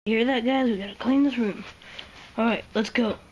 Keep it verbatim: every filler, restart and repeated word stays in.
You hear that, guys? We gotta clean this room. Alright, let's go.